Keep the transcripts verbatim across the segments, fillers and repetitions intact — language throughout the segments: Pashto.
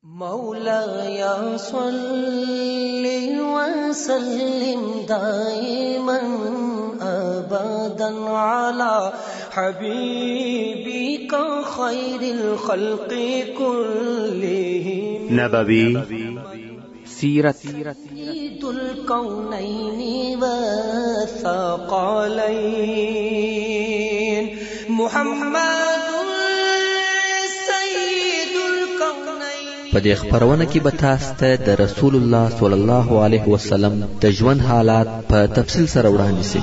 مولاي صل وسلم دائما أبدا على حبيبك خير الخلق كلهم نبوي سيرت سيد الكونين والثقلين محمد په دې خبرونه کې به تاسو ته د رسول الله صلی الله علیه وسلم د ژوند حالات په تفصیل سره وړاندې شي.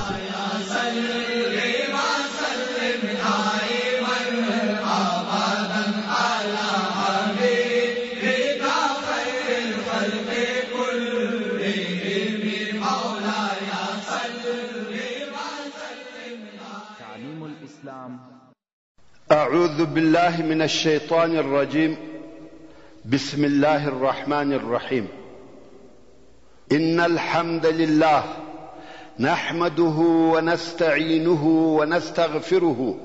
تعليم الإسلام. أعوذ بالله من الشيطان الرجيم. بسم الله الرحمن الرحيم. إن الحمد لله نحمده ونستعينه ونستغفره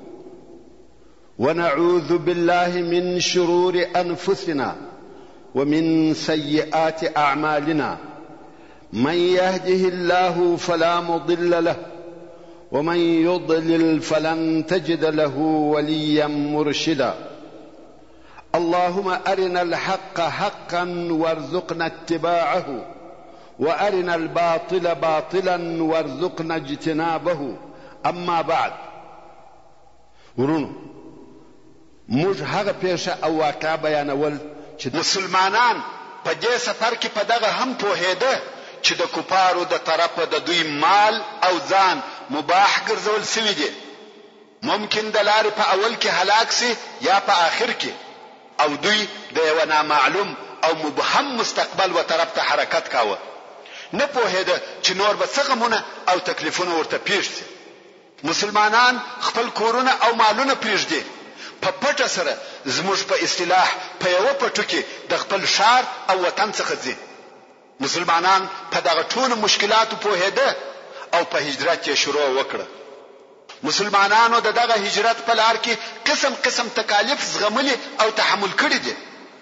ونعوذ بالله من شرور أنفسنا ومن سيئات أعمالنا. من يهده الله فلا مضل له ومن يضلل فلن تجد له وليا مرشدا. اللهم أرنا الحق حقا وارزقنا اتباعه وأرنا الباطل باطلا وارزقنا اجتنابه. أما بعد، ورونو موږ هغه پیښه او واقعه بیانول چې مسلمانان په دې سفر کې په دغه هم پوهېده چې د کفارو د طرفه د دوی مال او ځان مباح ګرځول سوي دي. ممکن د لارې په اول کې هلاک سي یا په آخر کې، او دوی د یو نامعلوم او مبهم مستقبل و طرف ته حرکت کاوه. نه پوهېده چې نور به څه غمونه او تکلیفونه ورته پیښ شي. مسلمانان خپل کورونه او مالونه پرېږدي، په پټه سره زموږ په اصطلاح په یوه پټو کې د خپل ښار او وطن څخه ځي. مسلمانان په دغه ټولو مشکلاتو پوهېده او په هجرت یې شروع وکړه. مسلمانانو د دغه هجرت په لار کې قسم قسم تکالیف زغملي او تحمل کړي دي.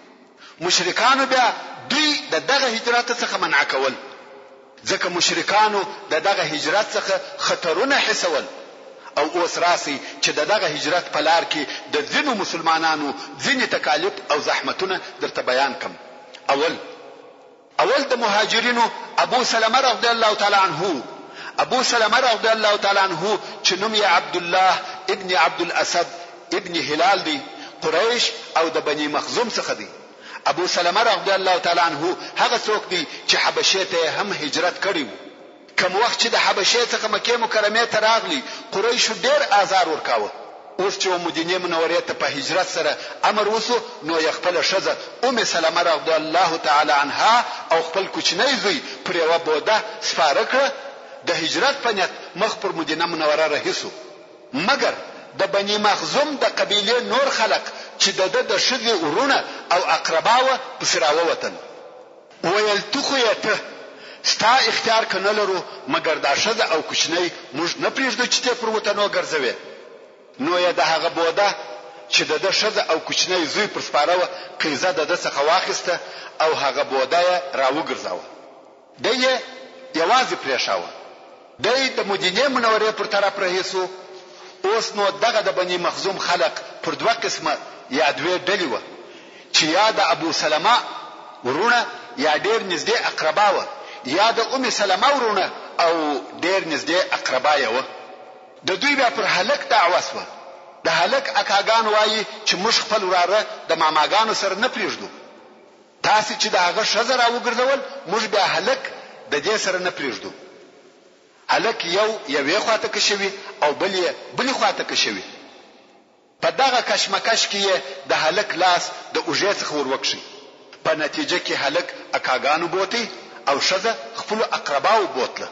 مشرکانو بیا دوی د دغه هجرت څخه منع کول، ځکه مشرکانو د دغه هجرت څخه خطرونه حسول. او اوس راسي چې د دغه هجرت په لار کې د ځینو مسلمانانو ځینې تکالیف او زحمتونه درته بیان کم. اول اول د مهاجرینو ابو سلمه رضی الله تعالی عنه ابو سلمه رضی الله تعالی عنه چې نوم یې عبد الله ابن عبد الاسد ابن هلال دی، قریش او د بنی مخزوم څخه دی. ابو سلمه رضی الله تعالی عنه هغه څوک دی چې حبشه ته هم هجرت کړی و. کوم وخت چې د حبشه څخه مکه مکرمه ته راغلی، قریش ډیر آزار ورکاوه. اوس چې مدینه منوره ته په هجرت سره امر وسو، نو یې خپل ښځه ام سلمه رضی الله تعالی عنها او خپل کوچنی زوی پر یوه بوده سپاره کړه. د هجرت په نیت مخ پر مدینه منوره رهیسو. مګر د بنی مخزوم د قبیله نور خلق چې د د شذ ورونه او اقرباوه پس راووتل. ویل تو خو یې ته ستا اختیار کنه لرو، مګر دا شذ او کوچنی موږ نه پریږدو چې ته پر وطنو ګرځوي. نو یې د هغه بوده چې د شذ او کوچنی زوی پر سپاره قیزه د څخه واخیسته او هغه بوده یې راوګرځاوه. د یې یوازې پریښاوه. دای د مدینه منورې پر طرف رهیسو. اوس نو دغه د بنی مخزوم خلق پر دوه قسمه یا دوه ډلې و، چې یا د ابو سلمه ورونه یا ډیر نږدې اقربا و، یا د ام سلمه ورونه او ډیر نږدې اقربا و. د دوی بیا پر هلک دعوه سوه. د هلک اکاګان وایي چې موږ خپل وراره د ماماګانو سره نه پریږدو. تاسو چې د هغه ښځه راوګرځول، موږ بیا هلک د دې سره نه پریږدو. هلک یو یوې خواته کشوي او بل یې بلې خواته کشوي. په دغه کشمکش کې د هلک لاس د اوږې څخه وروکشي. په نتیجه کې هلک اکاګانو بوتي او ښځه خپلو اقرباو بوتله.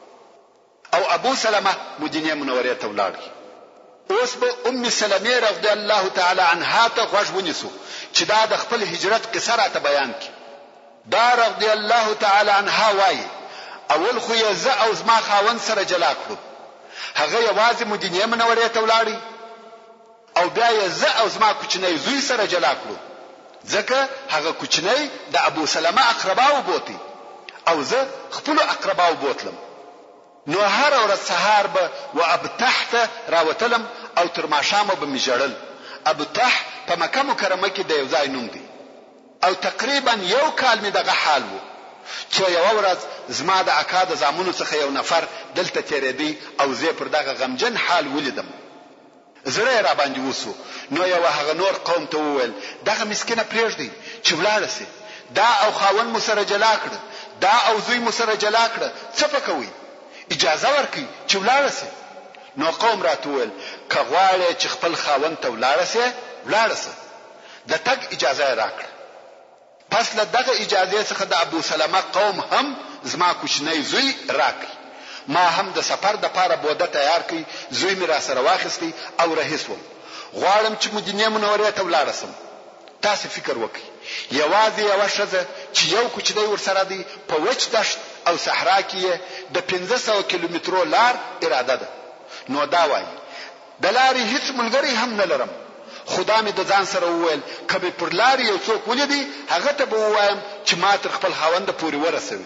او ابو سلمه مدینه منورې ته ولاړ. اوس به ام سلمه رضی الله تعالی عنها ته غوږ ونیسو چې دا د خپل هجرت قصه راته بیان کړي. دا رضی الله تعالی عنها وایي اول خو یې زه او زما خاوند سره جلا کړو. هغه یوازې مدینه منورې ته ولاړی او بیا یې زه او زما کوچنی زوی سره جلا کړو. ځکه هغه کوچنی د ابو سلمه اقرباو بوتي او زه خپل اقرباو بوتلم. نو هر ورځ سهار به و ابتح ته راوتلم او تر ماښامه به مې ژړل. ابتح په مکه مکرمه کې د یو ځای نوم دی او تقریبا یو کال مې دغه حال وو چې یو ورځ زما د اکا د زامنو څخه یو نفر دلته تیرېدی او زه پر دغه غمجن حال ولیدم. زړه را باندې وسو. نو یو هغه نور قوم ته وویل دغه مسکینه پرېږدي چې ولاړ شي، دا او خاون مو سره جلا کړ، دا او زوی مو سره جلا کړ، څه پکوي؟ اجازه ورکړي چې ولاړ شي. نو قوم راته وویل که غواړې چې خپل خاون ته ولاړ شي ولاړ شي، د تګ اجازه راکړه. پس له دغه اجازه څخه د ابو سلمه قوم هم زما کوچنی زوی راکړ. ما هم د سفر د پاره بوده تیار کړي، زوی می را سره واخیستی او رهیسوم. غواړم چې مدینه منوره ته ولاړ شم. تاسو فکر وکړئ، یوازې یو شزه چې یو کوچنی ورسره دی په وچ دشت او صحرا کې د پنځه سوه کیلومترو لار اراده ده. نو دا وایي د لارې هیڅ ملګری هم نه لرم. خدا مې د ځان سره وویل کبه پر لارې یو څوک ولیدي هغه ته به ووایم چې ما تر خپل خاوند پورې ورسوي.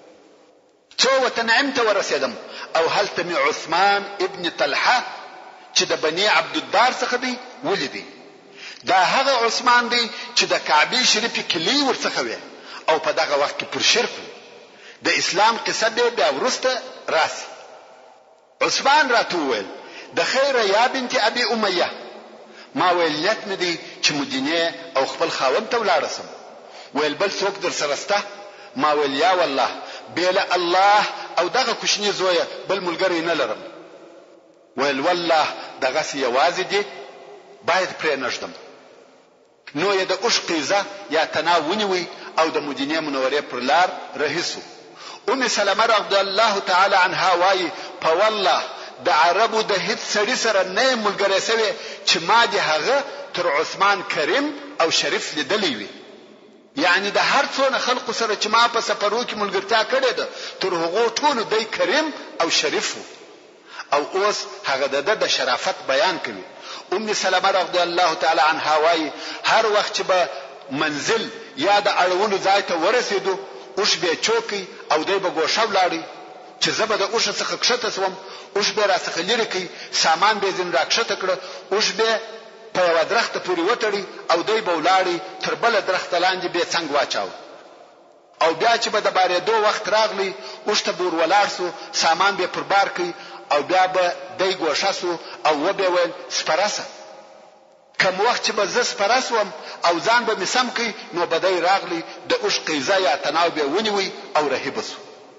څو وتنعم ته ورسېدم او هلته مې عثمان ابن طلحه چې د بني عبدالدار څخه دی ولیدي. دا هغه عثمان دی چې د کعبه شریفه کلی ورڅخه وي او په دغه وخت کې پر شرک د اسلام قصه به بیا ورسته راسي. عثمان راته وویل د خیر یا بنت ابي اميه، ما ویل نیت مې دی چې مدینه او خپل خاوند ته ولاړ شم. ویل بل څوک در سره سته؟ ما ویل یا والله بیل الله او دغه کوشنی زوی بل ملګری نه لرم. ویل والله دغه سی یوازې دی باید پرې نشدم. نو یې د اوشقیزه یا تناونی وی او د مدینه منوره پر لار رهیسو. ام سلمہ رضی الله تعالی عنها وای په والله د عربو د هیڅ سړي سره نه ملګری سوی چې ما دې هغه تر عثمان کریم او شریف لیدلی وي. یعنی د هر څونه خلق سره چې ما په سفرو کې ملګرتیا کړې ده تر هغه ټولو دی کریم او شریف او اوس هغه د شرافت بیان کوي. ام سلمہ رضی الله تعالی عنها وای هر وخت چې به منزل یا د اړولو ځای ته ورسېدو اوش به چوکي او دی به ګوښه ولاړی چې زبه د اوش څخه کښته سوم، اوش به را څخه لري کی سامان به زین را کښته کړ، اوش به په یو درخت پورې وټړي او دی به ولاړی تر بل درخت لاندې به څنګه واچاو او بیا چې به د بارېدو وخت راغلی اوش ته بور ولاړ سو، سامان به پر بار کی او بیا به دی ګوښه سو او و به ول سپراسه. کوم وخت چې به ز سپراسوم او ځان به مسم کی نو بدای راغلی د اوش قیزه یا تناو به ونیوي او رهیب سو.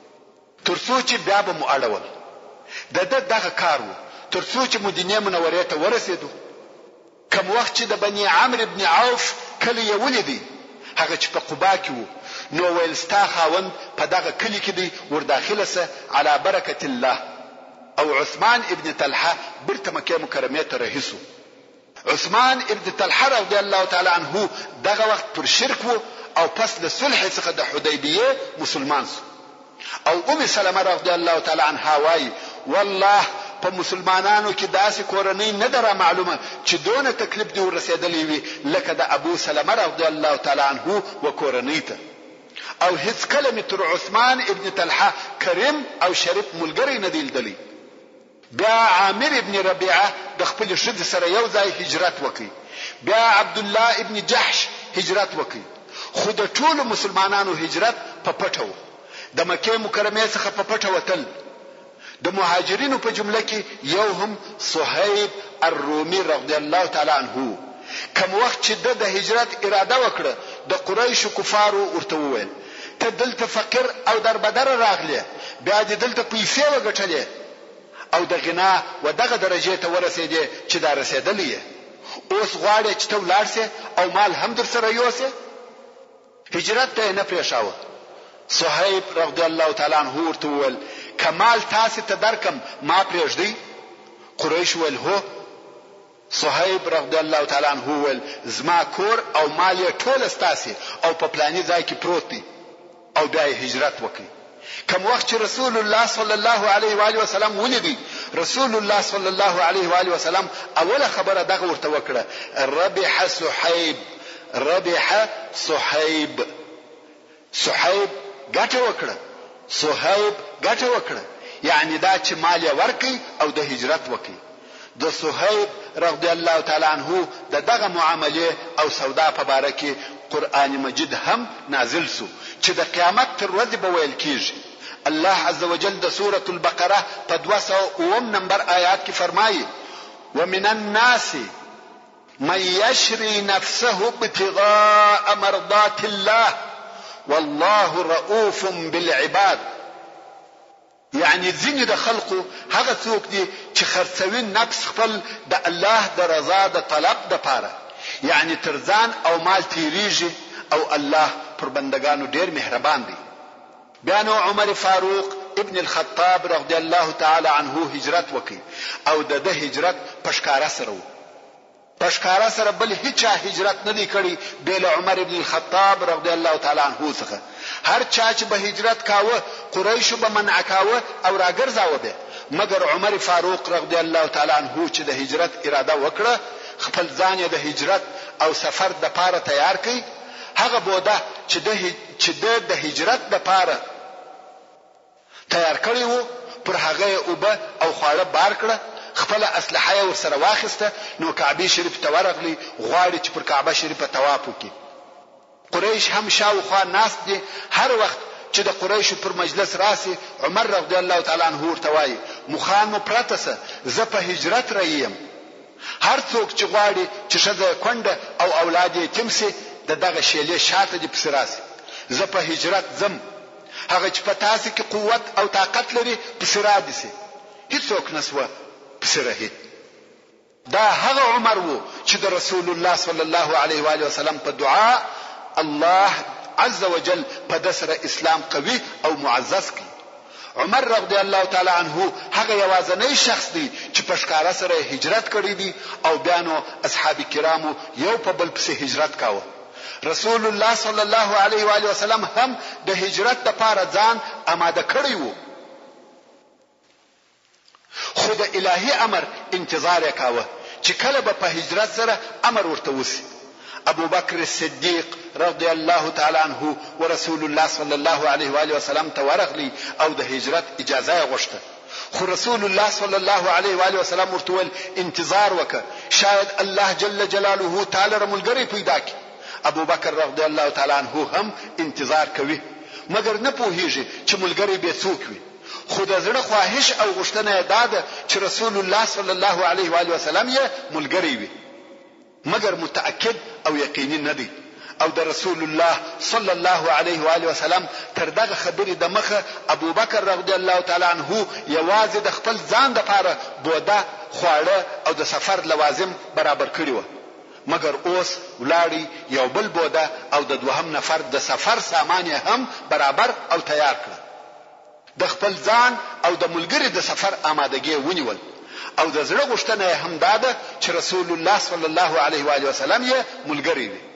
ترڅو چې بیا به مو اړول د دغه کار وو ترڅو چې مدینه منوره ته ورسېدو. کوم وخت چې د بني عمرو ابن عوف کلی ولیدي هغه چې په قبا کې وو نو ویل ستا خاوند په دغه کلی کې دی ور داخله سه علی برکت الله. او عثمان ابن طلحه برته مکه مکرمه ته رهیسو. عثمان ابن طلحه رضی الله تعالی عنه دغه وخت پر شرک وو او پس د صلح څخه د حدیبیه مسلمان سو. او ام سلمہ رضی الله تعالی عنها وای والله په مسلمانانو کې داسې کورنۍ نه دره معلومه چې دونه تکلیف دی ورسېدلې وي لکه د ابو سلمہ رضی الله تعالی عنه و کورنۍ ته. او هیڅ کلمه تر عثمان ابن طلحه کریم او شریف ملګری نه دیلدلی. بیا عامر ابن ربيعه د خپل شد سره یو ځای هجرت وکړي. بیا عبد الله ابن جحش هجرت وکړي. خو د ټولو مسلمانانو هجرت په پټو د مکه مکرمه څخه په پټه وتل. د مهاجرینو په جمله کې یو هم صهیب الرومي رضی الله تعالی عنه. کوم وخت چې د هجرت اراده وکړه د قریش کفارو ورته وویل ته دلته فقیر او دربدر راغلی، بیا دې دلته پیسې وګټلې او د غنا و دغه درجه ته ورسېدې چې دا رسېدلې، اوس غواړې چې ته ولاړ سې او مال هم در سره یوسې. هجرت ته نه پریښاوه. صهیب رضی الله تعالی عنه ورته وویل کمال تاسو ته درکم ما پرېږدي؟ قریش ول هو. صهیب رضی الله تعالی عنه ول زما کور او مال ټول ستاسو او په پلاني ځای کې پروت دي. او بیا هجرت وکړي. کوم وخت چې رسول الله صلی الله علیه و آله وسلم ولیدي رسول الله صلی الله علیه و آله وسلم اوله خبره دغه ورته وکړه ربح صهیب ربح صحيب. صحيب ګټه وکړه، صهيب ګټه وکړه، یعنی دا چې مال یې ورکړي او د هجرت وکړي. د صهيب رضی الله تعالی عنه د دغه معاملې او سودا په باره کې قرآن مجید هم نازل سو چې د قیامت تر ورځې به ویل کیږي. الله عز وجل د سورة البقره په دوه سوه اووم نمبر آیات کې فرمایي: ومن الناس من يشري نفسه ابتغاء مرضات الله والله رؤوف بالعباد. یعنی ځینې د خلقو هغه څوک دي چې خرڅوي نفس خپل د الله د رضا د طلب د پاره، یعنی تر ځان او مال تیریږي او الله پر بندگانو ډیر مهربان دی. بیا نو عمر فاروق ابن الخطاب رضی الله تعالی عنه هجرت وکړي او د د هجرت پشکاره سره و. پشکاره سره بل هیڅ هجرت نه دی کړی بل عمر ابن الخطاب رضی الله تعالی عنه څخه. هر چا چې به هجرت کاوه قریش به منع کاوه او راګرځاوه به، مگر عمر فاروق رضی الله تعالی عنه چې د هجرت اراده وکړه، خپل ځان د هجرت او سفر د پاره تیار کړي. هغه بوده چې د چې د هجرت د پاره تیار کړی وو، پر هغه اوبه او خواړه بار کړه، خپل اسلحه ور سره واخیسته. نو کعبه شریف ته ورغلی، غواړي چې پر کعبه شریفه طواف وکړي. قریش هم شاوخوا ناس دي، هر وخت چې د قریشو پر مجلس راسي عمر رضی الله تعالی عنه ورته وایي: مخان مو پرتسه، زه په هجرت رایم. هر څوک چې غواړي چې ښځه کونډه او اولاد یې تیم سي د دغه شیلې شاته دي پسې راسي. زه په هجرت ځم، هغه چې په تاسو کې قوت او طاقت لري پسې را دي سي. هیڅوک نسوه پسې رهي. دا هغه عمر وو چې د رسول الله صلی الله علیه و آله وسلم په دعا الله عز وجل په دسر اسلام قوي او معزز کړي. عمر رضی الله تعالی عنه هغه یوازنی شخص دی چې په ښکارا سره هجرت کړی دی او بیا نو اصحاب کرامو یو په بل پسې هجرت کاوه. رسول الله صلی الله علیه و آله وسلم هم د هجرت لپاره ځان آماده کړی وو، خو د الهي امر انتظار وکاوه چې کله به په هجرت سره امر ورته وسی. ابو بکر الصدیق رضی الله تعالی عنه ورسول الله صلی الله علیه و آله وسلم ته ورغلی او د هجرت اجازه غوښته، خو رسول الله صلی الله علیه و آله وسلم ورته ول انتظار وکړه، شاید الله جل جلاله تعالی رملګری پیدا کړي. ابو بکر رضی الله تعالی عنه هم انتظار کوي، مګر نه پوهیږي چې ملګری به څوک وي. خو د زړه خواهش او غوښتنه دا ده چې رسول الله صلی الله علیه و آله وسلم یې ملګری وي، مګر متأکد او یقیني نه دی. او د رسول الله صلی الله علیه و آله وسلم تر دغه خبرې د مخه ابو بکر رضی الله تعالی عنه یوازې د خپل ځان د لپاره بوده، خواړه او د سفر لوازم برابر کړی و، مګر اوس ولاړی یو بل بوده او د دوهم نفر د سفر سامان هم برابر او تیار کړ. د خپل ځان او د ملګری د سفر آمادګي ونیول او د زړه غوښتنه هم داده چې رسول الله صلی الله علیه و آله وسلم یې ملګری وي.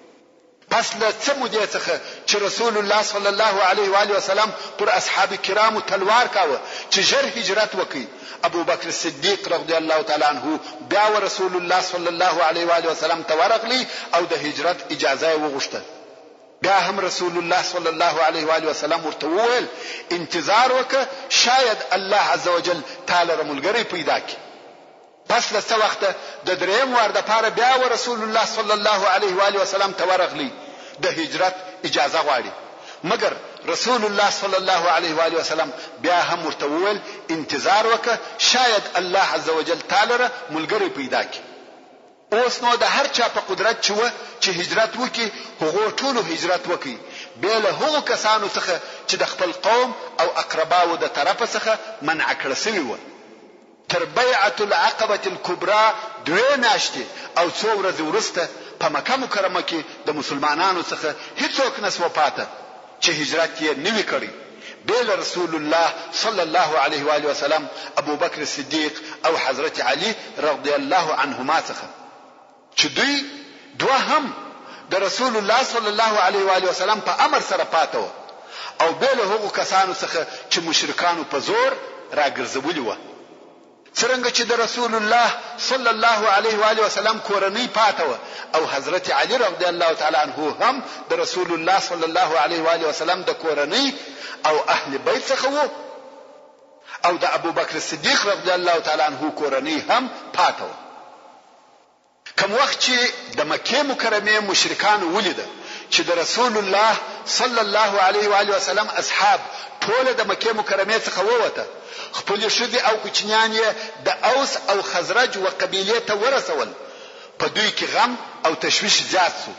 پس له څه مودې څخه چې رسول الله صلی الله علیه و آله وسلم پر اصحاب کرامو تلوار کاوه چې ژر هجرت وکړي، ابو بکر صدیق رضی الله تعالی عنه بیا رسول الله صلی الله علیه و آله وسلم ته ورغلی او د هجرت اجازه وغوښته. بیا هم رسول الله صلی الله علیه و آله وسلم ورته وویل انتظار وکړه، شاید الله عزوجل تعالی رملګری پیدا کړي. پس له څه وخته د دریم وار د پاره بیا رسول الله صلی الله علیه و آله وسلم ته ورغلی د هجرت اجازه غواړي، مګر رسول الله صلی الله علیه و آله وسلم بیا هم ورته وویل انتظار وکړه، شاید الله عزوجل تعالی رملګری پیدا کړي. اوس نو د هر چا په قدرت چې و چې هجرت وکي، هغه ټولو هجرت وکي، بل هغه کسانو څخه چې د خپل قوم او اقرباو د طرفه څخه منع کړل شوی و. تر بیعه العقبه الكبرى دوه میاشتې او څو ورځې وروسته په مکه مکرمه کې د مسلمانانو څخه هیڅوک نسو پاته چې هجرت یې نوی کړی، بل رسول الله صلی الله علیه و آله وسلم، ابو بکر صدیق او حضرت علی رضی الله عنهما څخه، چې دوی دوه هم د رسول الله صلی الله علیه و آله وسلم په امر سره پاتو او بل هغه کسانو څخه چې مشرکانو په زور راګرځولي و. څرنګه چې د رسول الله صلی الله علیه و آله وسلم کورنۍ پاتې و او حضرت علی رضی الله تعالی عنه هم د رسول الله صلی الله علیه و آله وسلم د کورنۍ او اهل بیت څخه و او د ابو بکر صدیق رضی الله تعالی عنه کورنۍ هم پاتې و. کوم وخت چې د مکه مکرمه مشرکان ولیده چې د رسول الله صلی الله علیه و آله وسلم اصحاب ټول د مکه مکرمه څخه ووته، خپل شذي او کوچنیان د اوس او خزرج و قبیله ته ورسول، په دوی کې غم او تشویش زیات شو.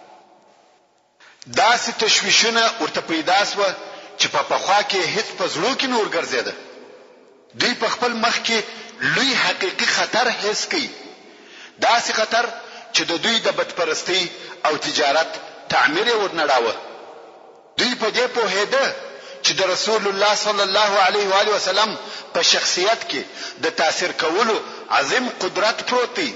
داسې تشویشونه ورته پیدا شو چې په پخوا کې هیڅ په زړه کې نور ګرځیده. دوی په خپل مخ کې لوی حقيقي خطر حس کړي، داسې خطر چې د دوی د بدپرستی او تجارت تعمیر ورنړاوه. دوی په دې پوهېده چې د رسول الله صلی الله علیه و آله وسلم په شخصیت کې د تاثیر کولو عظیم قدرت پروت دی.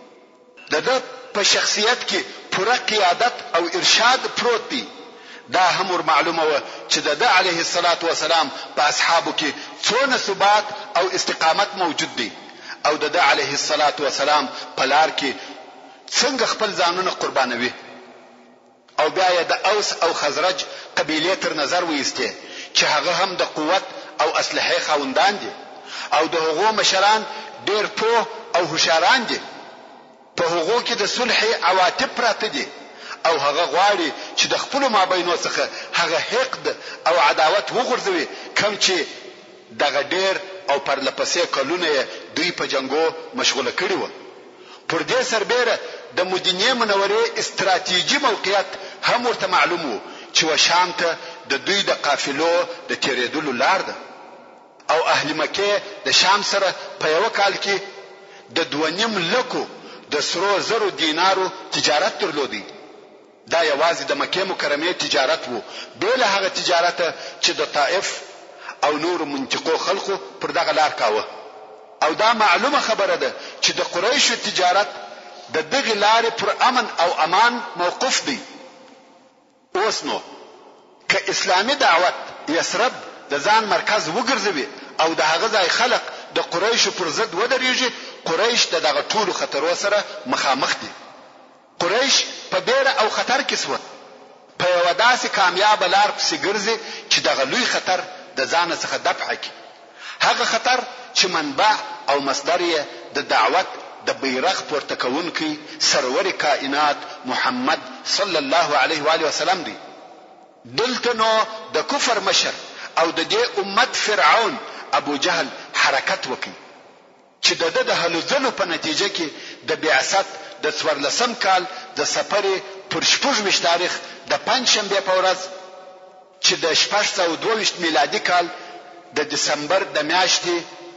د په شخصیت کې پوره قیادت او ارشاد پروت دی. دا هم ور معلومه و چې د علیه الصلاة والسلام په اصحابو کې څونه ثبات او استقامت موجود دی او د علیه الصلاة والسلام په لار کې څنګه خپل ځانونه قربانوي. او بیا د اوس او خزرج قبیله تر نظر وېسته چې هغه هم د قوت او اسلحه خاوندان دي او د هغو مشران ډېر پوه او هوښیاران دي. په هغو کې د صلح عواطف پراته دي او هغه غواړي چې د خپل مابینو څخه هغه حقد او عداوت وغورځوي کوم چې دغه ډېر او پرلپسې کلونه دوی په جنگو مشغوله کړي وو. پر دې سربېره د مدینه منورې استراتیژي موقعیت هم ورته معلوم وو چې وشام ته د دوی د قافلو د تیرېدلو لار ده او اهل مکه د شام سره په یو کال کې د دوه نیم لکو د سرو زرو دینارو تجارت درلودي. دا یوازې د مکه مکرمه تجارت وو، بل هغه تجارت چې د طائف او نور منطقو خلقو پر دغه لار کاوه. او دا معلومه خبره ده چې د قریشو تجارت د دغه لارې پر امن او امان موقوف دی. اوس نو که اسلامي دعوت یثرب د ځان مرکز وګرځوي او د هغه ځای خلق د قریشو پر ضد ودرېږي، قریش د دغه ټولو خطرو سره مخامخ دي. قریش په بیره او خطر کې سو، په یو داسې کامیاب لار پسې ګرځي چې دغه لوی خطر د ځان څخه دفع کړي. هغه خطر چې منبع او مصدر یې د دعوت د بیرغ پورته کوونکی سرور کائنات محمد صلی الله علیه و آله وسلم دی. دلته نو د کفر مشر او د دې امت فرعون ابو جهل حرکت وکړي چې د د هلو ځلو په نتیجه کې د بعثت د څوارلسم کال د سفر پر شپږ ویشت تاریخ د پنځشنبه په ورځ چې د شپږ سوه دوه ویشت میلادي کال د دسمبر د میاشتې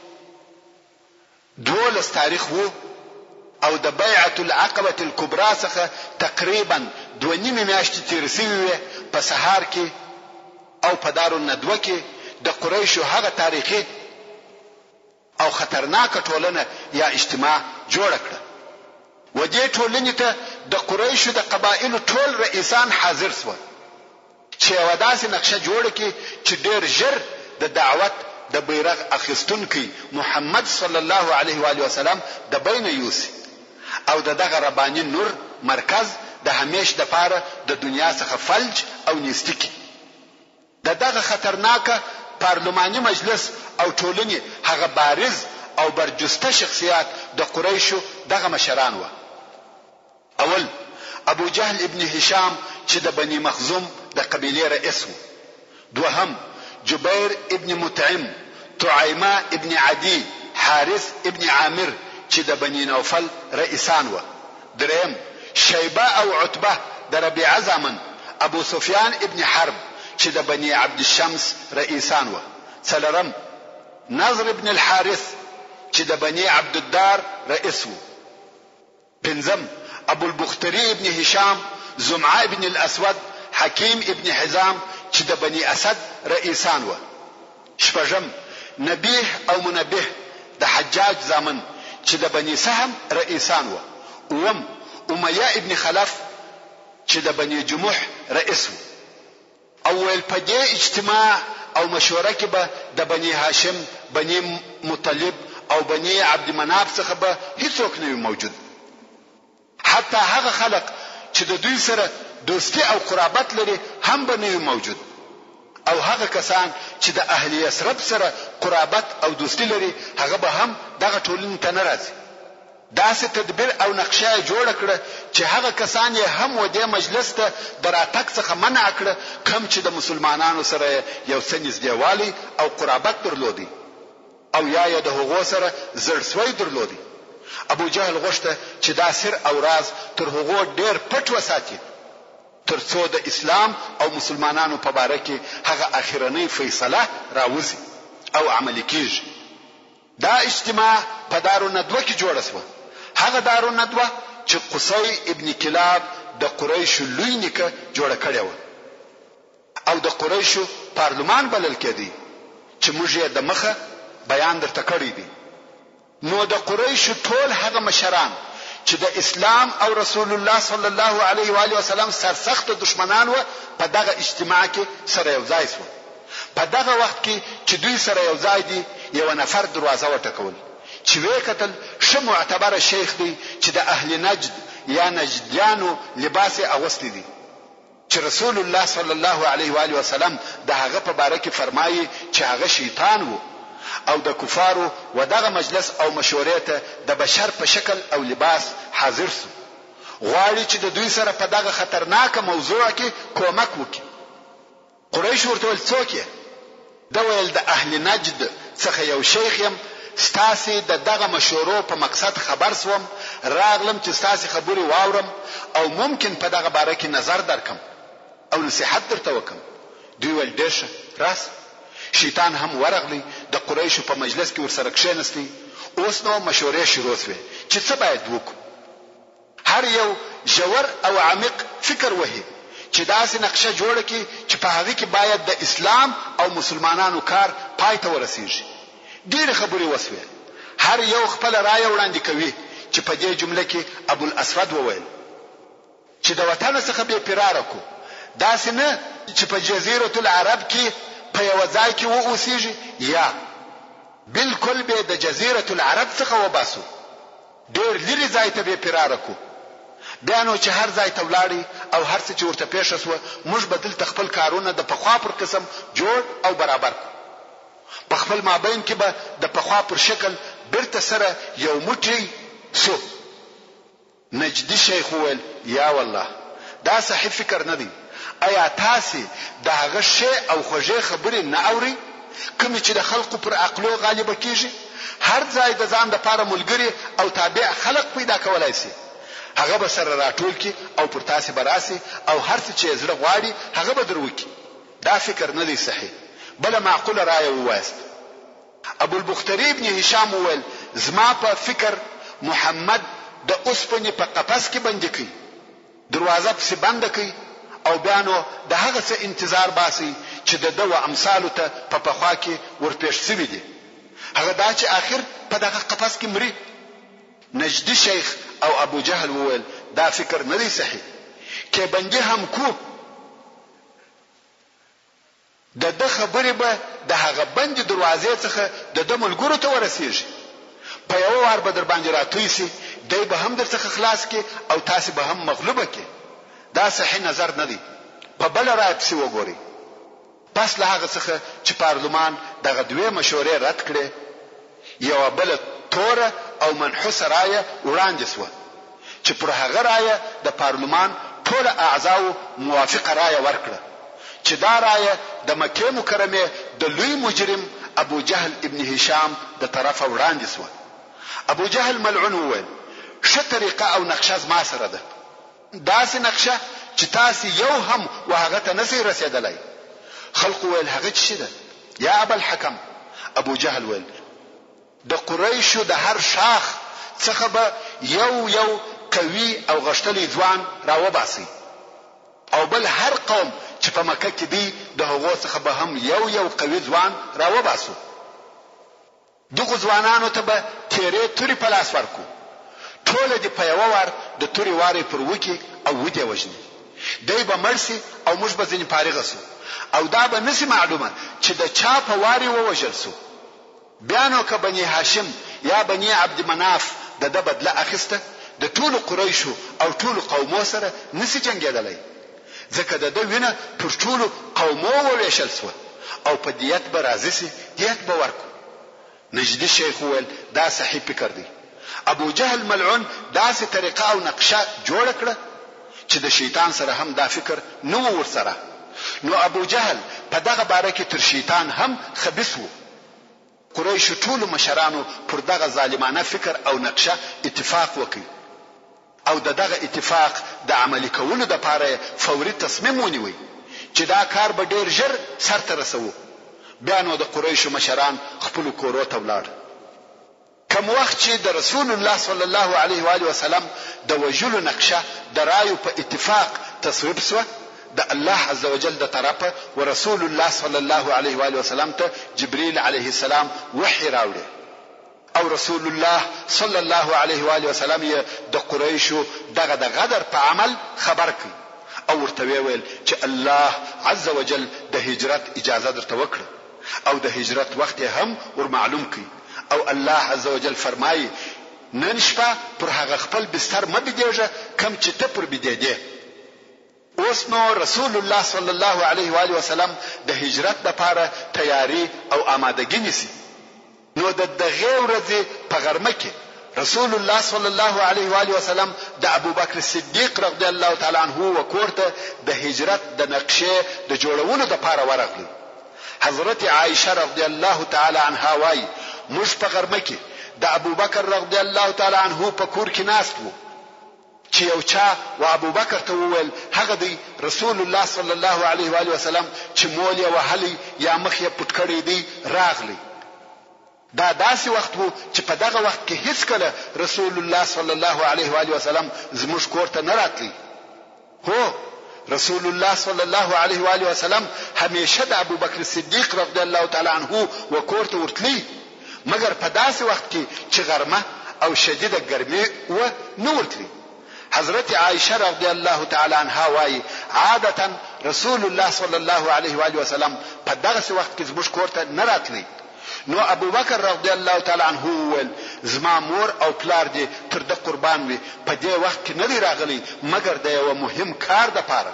دولس تاریخ وو او د بیعة العقبة الكبرى څخه تقریبا دوه نیمه میاشتې تیر شوې په سهار کې او په دارالندوه کې د قریشو هغه تاریخي او خطرناک ټولنه یا اجتماع جوړ کړه. و دې ټولنې ته د قریشو د قبایلو ټول رئیسان حاضر شول چې یوه داسې نقشه جوړه کړي چې ډېر ژر د دعوت د بیرغ اخیستونکی محمد صلی الله علیه و آله وسلم د بین یوسي او د دغه رباني نور مرکز د همیش د پاره د دنیا څخه فلج او نیستی کی. د دغه خطرناکه پارلماني مجلس او ټولنې هغه بارز او برجسته شخصیات د قریشو دغه مشران و. اول ابو جهل ابن هشام چې د بني مخزوم د قبیله رئیس و. دوهم جبیر ابن مطعم، طعیمه ابن عدی، حارث ابن عامر چې د بني نوفل رئیسان و. دریم شیبه او عتبه د ربیعه زامن، ابو سفیان ابن حرب چې د بني عبد الشمس رئیسان و. څلورم نضر ابن الحارث چې د بني عبد الدار رئیس و. پنځم ابو البختري ابن هشام، زمعه ابن الاسود، حکیم ابن حزام چې د بني اسد رئیسان و. شپږم نبیه او منبه د حجاج زامن چې د بني سهم رئیسان و. اوم امیه ابن خلف چې د بني جموح رئیس و. اول په دې اجتماع او مشوره کې به د بني هاشم، بني مطلب او بني عبد مناف څخه به هیڅوک نه موجود. حتی هغه خلق چې د دوی سره دوستی او قرابت لري هم به نه موجود. او هغه کسان چې د اهل یثرب سره قرابت او دوستی لري هغه به هم دغه ټولنې ته نه راځي. داسې تدبیر او نقشه جوړ کړه چې هغه کسان یې هم و دې مجلس ته دراتک څخه منع کړه کوم چې د مسلمانانو سره یو څه نږدېوالی او قرابت درلودي او یا یې د هغو سره زړسوی درلودي. ابو جهل غوښته چې دا سر او راز تر هغو ډېر پټ وساتي ترڅو د اسلام او مسلمانانو په باره کې هغه اخرنۍ فیصله راوځي او عملي کیږي. دا اجتماع په دارالندوه کې جوړه شوه. هغه دارالندوه چې قصي ابن کلاب د قریشو لوی نیکه جوړه کړې و او د قریشو پارلمان بلل کېدی چې موږ یې د مخه بیان درته کړی دی. نو د قریشو ټول هغه مشران چې د اسلام او رسول الله صلی الله علیه و آله وسلم سرسخت دشمنان و په دغه اجتماع کې سره یو ځای شو. په دغه وخت کې چې دوی سره یو ځای دي یو نفر دروازه وټکول چې وې کتل ش معتبر شیخ دی چې د اهل نجد یا نجدیانو لباس اغوستی دی چې رسول الله صلی الله علیه و آله وسلم د هغه په باره کې فرمایي چې هغه شیطان وو او د کفارو و دغه مجلس او مشورې ته د بشر په شکل او لباس حاضر سو. غواړي چې د دوی سره په دغه خطرناکه موضوع کې کومک وکړي. قریش ورته ول څوک یې؟ دا ویل د اهل نجد څخه یو شیخ يم، ستاسي د دغه مشورو په مقصد خبر سوم، راغلم چې ستاسي خبري واورم او ممکن په دغه باره کې نظر درکم او نصيحت درته وکم. دوی ول ډېر راس. شیطان هم ورغلی د قریشو په مجلس کې ورسره کښېنستی. اوس نو مشورې شروع شوې چې څه باید وکړو. هر یو ژور او عمیق فکر وهي چې داسې نقشه جوړه کړي چې په هغه کې باید د اسلام او مسلمانانو کار پای ته ورسیږي. ډېر خبرې وسوې. هر یو خپل رائے وړاندې کوي چې په دې جمله کې ابو الاسود وویل چې د وطن څخه به فرار کو. داسې نه چې په جزیره العرب کې په یو ځای کې و اوسېږي، یا بالکل به د جزیره العرب څخه وباسو، ډېر لري ځای ته به فرار کو. بیا نو چې هر ځای ته ولاړی او هر څه چې ورته پیښ شوه موږ بدل تخپل کارونه د پخوا پر قسم جوړ او برابر کو. په خپل مابین کې به د پخوا پر شکل برته سره یو موټی سو. نجدي شیخ وویل یا والله دا صحیح فکر نه دی. آیا تاسو د هغه شی او خوږه خبرې نه اوري کوم چې د خلقو پر عقلو غالب کیږي؟ هر ځای د ځان لپاره ملګری او تابع خلق پیدا کولای شي. هغه به سره راټول کی او پر تاسو براسي او هر څه چې زړه غواړي هغه به دروکي. دا فکر نه دی صحیح. بل معقوله رائے وواست. ابو البختري ابن هشام وویل زما په فکر محمد د اوسپنې په قفس کې بند کړي، دروازه په بند کړي او بیا نو د هغه څه انتظار باسي چې د دوه امثالو ته په پخوا کې ورپېښ شوي دي. هغه دا چې آخر په دغه قفس کې مري. نجدي شیخ او ابو جهل وویل دا فکر نه دی صحیح. کې بندي هم کو د د خبرې به د هغه بند دروازې څخه د د ملګرو ته ورسیږي. په یو وار به در باندې راتوي سي، دی به هم در څخه خلاص کی او تاسو به هم مغلوبه کی. دا صحیح نظر نه دی. په بل رائے پسې وګورئ. پس له هغه څخه چې پارلمان دغه دوه مشورې رد کړې، یو بل توره او منحوسه رائے وړاندې شوه چې پر هغه رائے د پارلمان ټول اعضاو موافقه رائے ورکړه چې دا رائے د مکه مکرمه د لوی مجرم ابو جهل ابن هشام د طرفه وړاندې شوه. ابو جهل ملعون وویل ښه طریقه او نقشه ما سره ده، داسې نقشه چې تاسو یو هم وهغه ته نسي رسیدلای. خلق ویل هغه څه ده یا ابو الحکم؟ ابو جهل ویل د قریشو د هر شاخ څخه به یو یو قوي او غشتلی ځوان راوباسي او بل هر قوم چې په مکه کې دی د هغو څخه به هم یو یو قوي ځوان راوباسو. دغه ځوانانو ته به تیرې توري په لاس ورکو، ټول دې په یو وار د توري واري پر وکی او ودی وژني. دی به مرسي او موږ به ځینې فارغ سو او دا به نسی معلومه چې د چا په واري ووژل سو. بیا نو که بني هاشم یا بني عبد مناف د د بدله اخیسته د ټولو قریشو او ټولو قومو سره نسی جنگیدلی ځکه د د وینه پر ټولو قومو وویشل سوه او په دیت به راضي سي دیت به ورکو. نجدي شیخ وویل دا صحیح فکر دی. ابو جهل ملعون داسې طریقه او نقشه جوړ کړه چې د شیطان سره هم دا فکر نو ورسره. نو ابو جهل په دغه باره کې تر شیطان هم خبيث وو. قریش ټول مشرانو پر دغه ظالمانه فکر او نقشه اتفاق وکړ او د دغه اتفاق د عملي کولو لپاره فوري تصمیم ونیوي چې دا کار به ډیر ژر سرته رسوي. بیا نو د قریش مشران خپل کورو ته ولاړ. کوم وخت چې د رسول الله صلی الله علیه و آله وسلم د وجلو نقشه د رایو په اتفاق تصویب شوه د الله عز وجل د طرفه ورسول الله صلی الله علیه و آله وسلم ته جبريل علیه السلام وحی راوړي او رسول الله صلی الله علیه و آله وسلم یې د قریشو دغه د غدر په عمل خبر کړ او ورته ویل چې الله عز وجل د هجرت اجازه درته وکړه او د هجرت وخت هم ور معلوم کړي او الله عز وجل فرمایي نن شپه پر هغه خپل بستر مبدیږه کم چې ته پر بده اوس نو رسول الله صلی الله علیه و آله وسلم د هجرت لپاره تیاری او آمادګی نیسي. نو د دغه ورځې په غرمه کې رسول الله صلی الله علیه و آله وسلم د ابو بکر صدیق رضی الله تعالی عنہ وکورته د هجرت د نقشه د جوړولو لپاره ورغلی. حضرت عائشه رضی الله تعالی عنها وايي موږ په غرمه کې د ابو بکر رضی الله تعالی عنہ په کور کې ناست وو چې یو چا و ابو بکر ته وویل هغه دی رسول الله صلی الله علیه و آله وسلم چې مول یې وهلی یا مخ یې پټ کړی دی راغلی. دا داسې وخت وو چې په دغه وخت کې هیڅ کله رسول الله صلی الله علیه و آله وسلم زموږ کور ته نه راتلی. هو رسول الله صلی الله علیه و آله وسلم همیشه د ابو بکر صدیق رضی الله تعالی عنہ و کور ته ورتلی مګر په داسې وخت کې چې غرمه او شدیده ګرمي و نه ورتلی. حضرت عائشه رضی الله تعالی عنها وايي عادتا رسول الله صلی الله علیه و آله وسلم په دغه وخت کې زموږ کور ته نه راتلی. نو ابو بکر رضی الله تعالی عنہ ول زما مور او پلار دي تر د قربان وي په دې وخت کې نه راغلي مګر د یو مهم کار د پاره.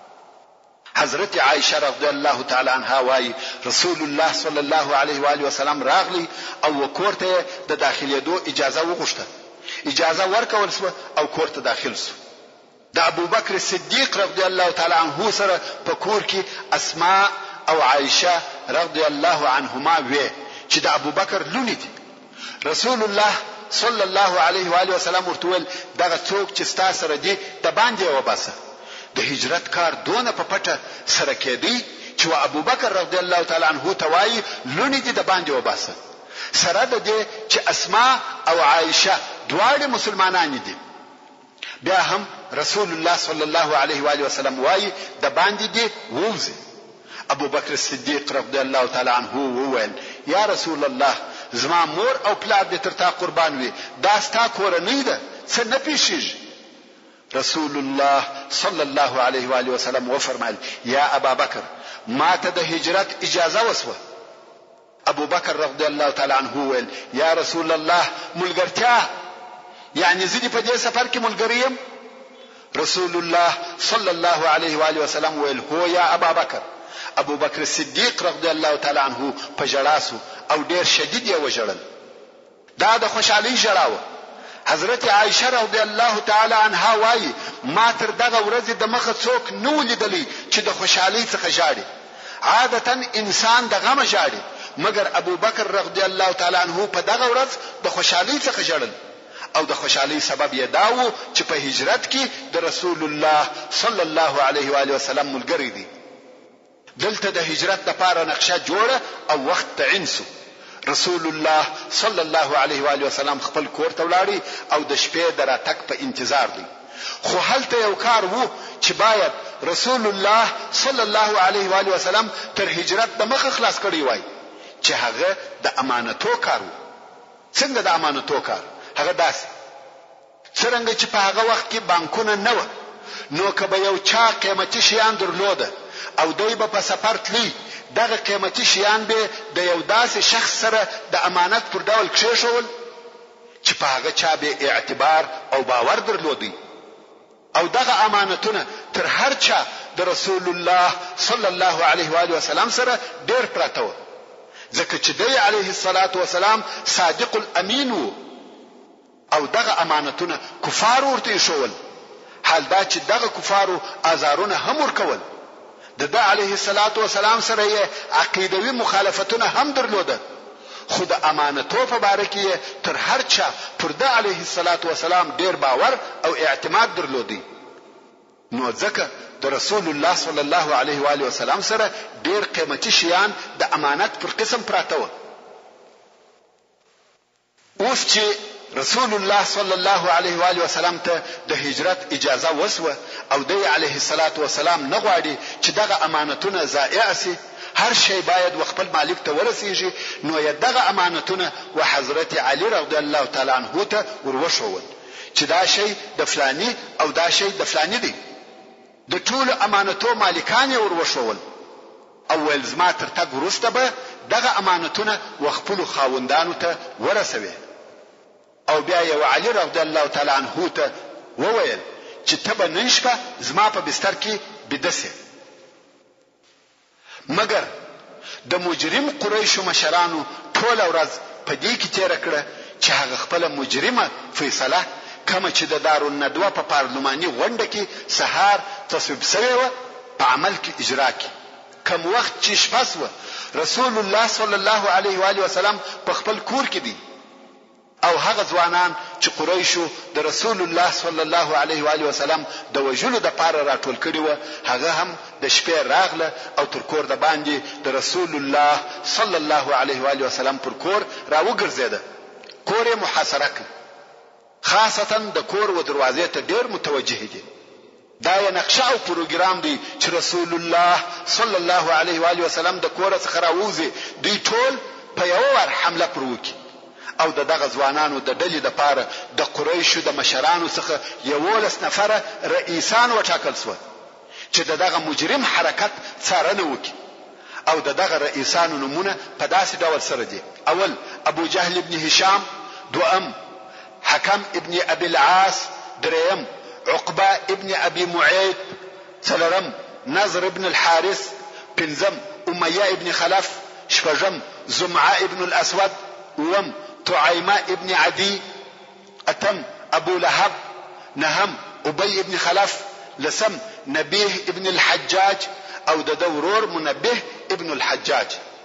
حضرت عائشه رضی الله تعالی عنها وايي رسول الله صلی الله علیه و آله وسلم راغلی او کورته د داخليدو اجازه وغوښته. اجازه ورکول سو او کور ته داخل سو. د ابو بکر صدیق رضی الله تعالی عنہ سره په کور کې اسماء او عائشه رضی الله عنهما وې چې د ابو بکر لونی دي. رسول الله صلی الله علیه و آله وسلم ورته دغه څوک چې ستا سره دی د باندې وباسه. د هجرت کار دونه په پټه سره کېدی چې ابو بکر رضی الله تعالی عنہ توای لونی دي د باندې وباسه. سره د دې چې اسماء او عائشه دواړه مسلمانان دي. بیا هم رسول الله صلی الله علیه و آله وسلم وای د باندې دي ووزي. ابو بکر صدیق رضی الله تعالی عنہ وویل یا رسول الله زما مور او پلار دې تر تا قربان وي دا ستا کور نه ده څه نه پیښیږي. رسول الله صلی الله علیه و آله وسلم وفرمایل یا ابا بکر ما ته د هجرت اجازه وسوه. ابو بکر رضی الله تعالی عنہ ویل یا رسول الله ملګرتیا یعنی زدي په دې سفر کې ملګریم. رسول الله صلی الله علیه و آله وسلم ویل هو یا ابا بکر. ابو بکر صدیق رضی الله تعالی عنہ په جړاسو او ډیر شدید یې وژړل. دا د خوشحالي جړاوه. حضرت عائشه رضی الله تعالی عنها وايي ما تر دغه ورځ د مخه څوک نو لیدلی چې د خوشحالي څخه جاړي. عادتا انسان د غم جاړي مګر ابو بکر رضی الله تعالی عنہ په دغه ورځ د خوشحالي څخه جړل او د خوشحالي سبب یې داو چې په هجرت کې د رسول الله صلی الله علیه و آله وسلم ملګری دي. دلته د هجرت لپاره نقشه جوړه او وخت تعین سو. رسول الله صلی الله علیه و آله وسلم خپل کور ته ولاړی او د شپې دراتک په انتظار دی. خو هلته یو کار وو چې باید رسول الله صلی الله علیه و آله وسلم تر هجرت د مخه خلاص کړی وای چې هغه د امانتو کار وو. څنګه د امانتو کار؟ هغه داسې څنګه چې په هغه وخت کې بانکونه نه و نو کله یو چا قیمتي شیان درلوده او دوی به په سفر تلی دغه قیمتي شیان به د یو داسې شخص سره د امانت پر ډول کښېښول چې په هغه چا به اعتبار او باور درلودي او دغه امانتونه تر هر چا د رسول الله صلی الله علیه و آله وسلم سره ډیر پراته و ځکه چې دی علیه الصلاة والسلام صادق الامین و او دغه امانتونه کفار ورته شول حال دا چې دغه کفارو ازارونه هم ورکول د د علیه الصلاة والسلام سره یې عقیدوي مخالفتونه هم درلوده خو د امانتو په باره کې تر هر چا پر د علیه الصلاة والسلام ډیر باور او اعتماد درلودي نو ځکه د رسول الله صلی الله علیه و آله وسلم سره ډیر قیمتي شیان د امانت پر قسم پراته و اوس چې رسول الله صلی الله علیه و آله وسلم ته د هجرت اجازه وسوه او دی علیه الصلاة والسلام نه غواړي چې دغه امانتونه ضایع شي هر شی باید خپل مالک ته ورسیږي نو یې دغه امانتونه و حضرت علی رضی الله تعالی عنہ ته وروښول چې دا شی د فلانی او دا شی د فلانی دی د ټول امانتو مالکان یې وروښول او ول زما تر تګ وروسته به دغه امانتونه و خپل خاوندانو ته ورسوي او بیا یې علی رضی الله تعالی عنہ ته وویل چې تبه نن شپه زما په بستر کې بدسه مگر د مجرم قریشو مشرانو ټول ورځ په دې کې تیر کړه چې هغه خپل مجرمه فیصله کما چې د دارالندوه په پارلماني غونډه کې سهار تصویب شوی و په عمل کې اجرا کی کوم وخت چې شپه سو رسول الله صلی الله علیه و آله وسلم په خپل کور کې دی او هغه ځوانان چې قریشو د رسول الله صلی الله علیه و آله وسلم د وجلو د پاره راټول کړي و هغه هم د شپې راغله او تر کور د باندې د رسول الله صلی الله علیه و آله وسلم پر کور را وګرځیده کور یې محاصره کړ خاصتا د کور و دروازې ته ډیر متوجه دي دا یو نقشه او پروګرام دی چې رسول الله صلی الله علیه و آله وسلم د کور څخه راوځي دوی ټول په یو ور حمله پروکي او د دغه ځوانانو د ډلې د پاره د قریشو د مشرانو څخه یولس نفره رئیسان وټاکل شو چې دغه مجرم حرکت څارنه وکړي او دغه رئیسانو نمونه په داسې ډول سره دي اول ابو جهل ابن هشام دوم حکم ابن ابي العاص دریم عقبه ابن ابي معيط څلورم نضر ابن الحارث پنځم اميه ابن خلف شپږم زمعه ابن الاسود وم طعيمه ابن عدي اتم ابو لهب نهم ابي ابن خلف لسم نبيه ابن الحجاج او د دورور منبه ابن الحجاج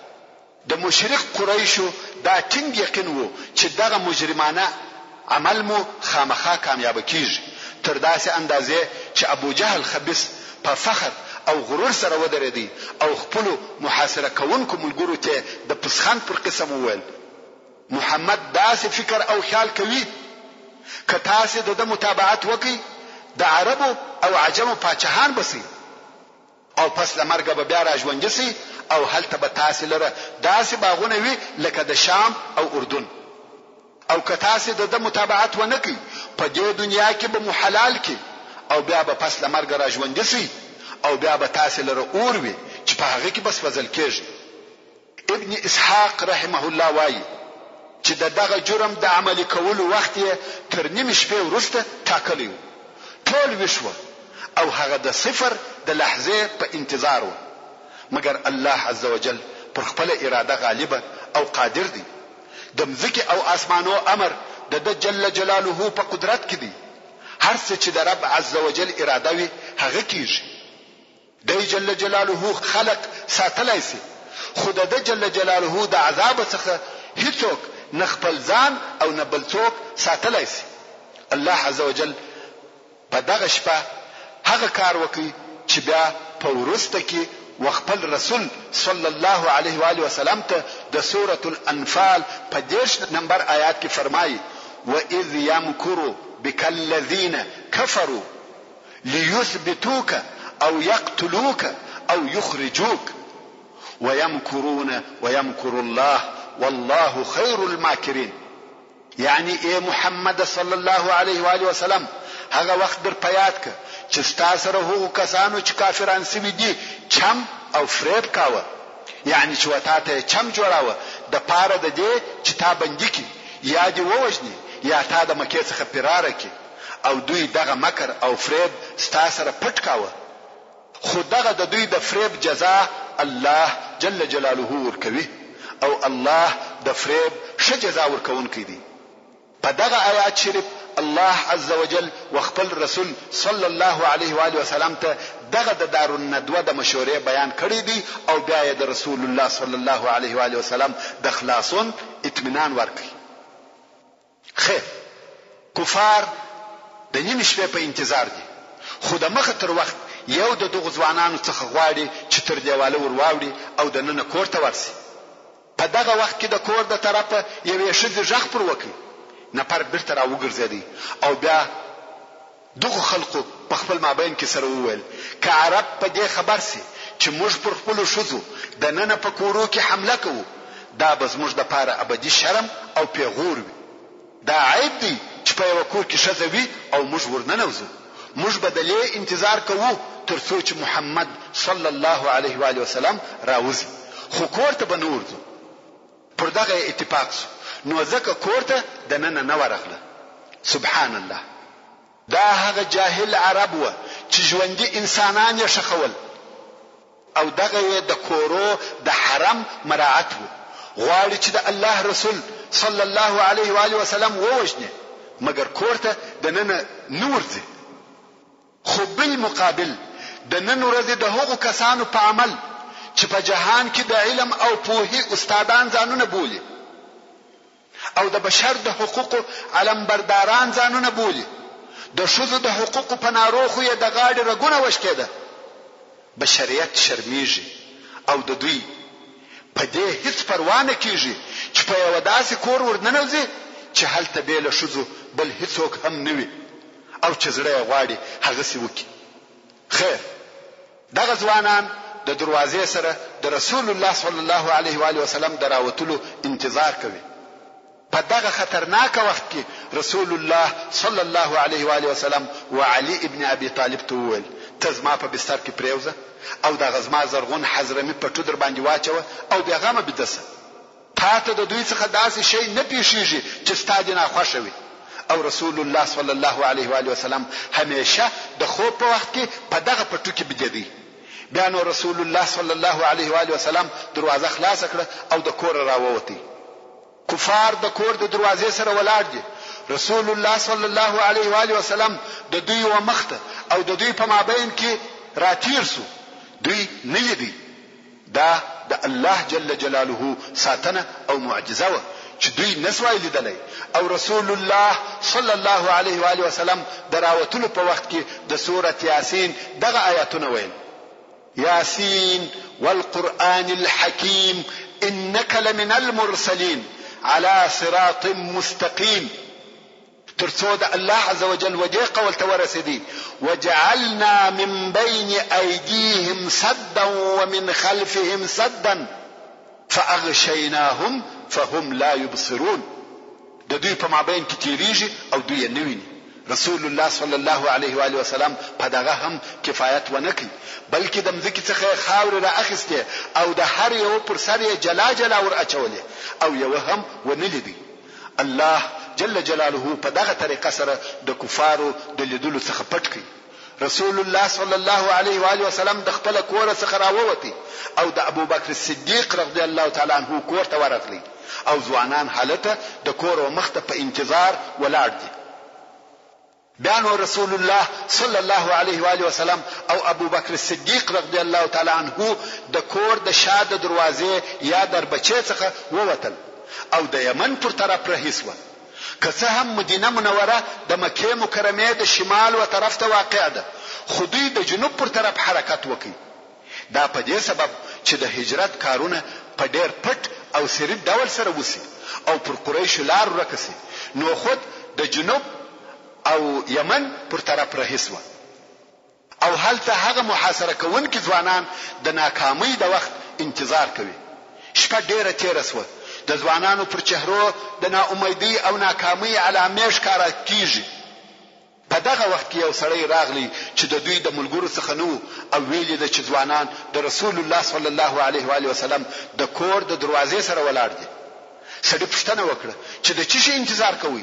د مشرق قریشو دا ټینګ یقین وو چې دغه مجرمانه عمل مو خامخا کامیاب کیږي تر داسې اندازې چې ابو جهل خبيث په فخر او غرور سره ودرېدی او خپل محاصره کوونکو ملګرو ته د پسخان پر قسم وویل محمد داسې فکر او خیال کوي که تاسو د متابعت وکي د عربو او عجمو پاچاهان بسي او پس لمرګه به بیا راځوندې سي او هلته به تاسو لره داسې باغونه وي لکه د شام او اردن او که تاسو د متابعت ونکي په دې دنیا کې به محلال کی او بیا به پس لمرګه راځوندې سي او بیا به تاسو لره اور وي چې په هغه کې بس وزل کېږي ابن اسحاق رحمه الله وایي چې دغه جرم د عملي کولو وخت یې تر نیمه شپې وروسته ټاکلی ټول وشو او هغه د صفر د لحظه په انتظار و مګر الله عز وجل پر خپل اراده غالب او قادر دی د مځکه او اسمانو امر د جل جلاله په قدرت کې دی هر څه چې د رب عز وجل اراده وي هغه کیږي د جل جلاله خلق ساتلای سي خود د جل جلاله د عذاب څخه هیڅوک نه خپل ځان او نه بل څوک ساتلای سي الله عز وجل په دغه شپه هغه کار وکړي چې بیا په ورسته کې وخپل رسول صلی الله علیه و آله وسلم ته د سوره الانفال په دیرش نمبر آیات کې فرمایي واذ يمكر بك الذين كفروا ليثبتوك او يقتلوك او يخرجوك ويمكرون ويمكر الله والله خير الماكرين يعني اے محمد صلی الله علیه و آله وسلم هغه وخت در پیاد ک چې تاسو هغه کسانو چې کافران سوي دي چم او فریب کاوه یعنی چې وتا ته چم جوړاوه د پاره د دې چې تا باندې کی یا دی ووجني یا تا د مکې څخه فرار کړي او دوی دغه مکر او فریب ستا سره پټ کاوه خو دغه د دوی د فریب جزا الله جل جلاله ورکوي او الله د فریب ښه جزا ورکوونکی دی په دغه آیات شریف الله عز وجل وخپل رسول صلی الله علیه و آله وسلم ته دغه د دارالندوه د مشورې بیان کړی دی او بیا یې د رسول الله صلی الله علیه و آله وسلم د خلاصون اطمینان ورکړي خیر کفار د نیمې شپې په انتظار دي خو د مخه تر وخت یو د دغو ځوانانو څخه غواړي چې تر دیواله ور واوړي او د نن کور ته ورسي په دغه وخت کې د کور د طرفه یوې ښځې غږ پر وکړي نفر بیرته را وګرځېدی او بیا دغه خلقو په خپل مابین کې سره وویل که عرب په دې خبر سي چې موږ پر خپلو ښځو د نن په کورو کې حمله کوو دا به زموږ دپاره ابدي شرم او پیغور وي دا عیب دی چې په یو کور کې ښځه وي او موږ ورننوځو موږ به د لې انتظار کوو تر څو چې محمد صلی الله علیه و آله وسلم راوځي خو کور ته به نه ورځو پر دغه اتفاق سو نو ځکه کور ته د نن نه ورغله سبحان الله دا هغه جاهل عرب و چې ژوندي انسانان یې شخول او دغه د کورو د حرم مراعات و غواړي چې د الله رسول صلی الله علیه و آله وسلم ووجنه مگر کور ته د نن نور ځي خو بالمقابل د نن ورځې د هغو کسانو په عمل چې په جهان کې د علم او پوهې استادان ځانونه بولي او د بشر د حقوقو علمبرداران ځانونه بولي د ښځو د حقوقو په ناروخو یې د غاړې رګونه وشکېده بشریت شرمیږي او د دوی په دې هیڅ پروا نه کیږي چې په یو داسې کور ورننوځي چې هلته بې له ښځو بل هیڅوک هم نه وي او چې زړه یې غواړي هغسې وکړي خیر دغه ځوانان د دروازې سره د رسول الله صلی الله علیه و آله وسلم د راوتلو انتظار کوي په دغه خطرناک وخت کې رسول الله صلی الله علیه و آله وسلم و علی ابن ابي طالب ته وویل ته زما په بستر کې پریوزه او دغه زما زرغون حضرمي په ټودر باندې واچوه او بیا غمه بدسه تاته د دوی څخه داسې شی نه پیښیږي چې ستا دې ناخوښه وي او رسول الله صلی الله علیه و آله وسلم همیشه د خوب په وخت کې په دغه پټو کې بجدي بیا نو رسول الله صلی الله علیه و آله وسلم دروازه خلاص کړه او د کور راووتی کفار د کور د دروازې سره ولاړ دي رسول الله صلی الله علیه و آله وسلم د دوی و مخته او د دوی په مابین کې راتیر سو دوی نه لیدي دا د الله جل جلاله ساتنه او معجزه و چې دوی نسوای لیدلی او رسول الله صلی الله علیه و آله وسلم دراوتلو په وخت کې د سوره یاسین دغه آیاتونه ویل یاسین والقرآن الحکیم انك لمن المرسلین على صراط مستقیم ترڅو د الله عز وجل وجه قول تورسدي وجعلنا من بين ايديهم سدا ومن خلفهم سدا فاغشيناهم فهم لا يبصرون د دوی په مابین کې تیریږي او دوی نه ویني رسول الله صلی الله علیه و آله وسلم په دغه هم کفایت ونکړي بلکې د مځکې څخه خاور را اخیسته او د هر یو پر سر یې جلا جلا ور اچولې او یو هم ونه لیدي الله جل جلاله په دغه طریقه سره د کفارو د لیدلو څخه پټ کړي رسول الله صلی الله علیه و آله وسلم د خپل کور څخه راووتی او د ابو بکر صدیق رضی الله تعالی عنہ کور ته ورغلی او ځوانان حالته د کور او مخته په انتظار ولاړ دي بیا نو رسول الله صلی الله علیه و آله وسلم او ابو بکر صدیق رضی الله تعالی عنہ د کور د شاده دروازې یا دربچې څخه ووتل او د یمن پر طرف رهیسوه که څه هم مدینه منوره د مکه مکرمه د شمال و طرف ته واقع ده خو دوی د جنوب پر طرف حرکت وکړي دا په دې سبب چې د هجرت کارونه په ډېر پټ او سری ډول سره وسی او پر قریش لار ورکسي نو خود د جنوب او یمن پر طرف رهیسوه او هلته هغه محاصره کوونکي ځوانان د ناکامۍ د وخت انتظار کوي شپه ډیره تیره سوه د ځوانانو پر چهرو د ناامیدۍ او ناکامۍ علامې ښکاره کیږي په دغه وخت کې یو سړی راغلی چې د دوی د ملګرو څخه نه او ویلي د چې ځوانان د رسول الله صلی الله علیه و آله وسلم د کور د دروازې سره ولاړ دي سړي پوښتنه وکړه چې د چی شي انتظار کوي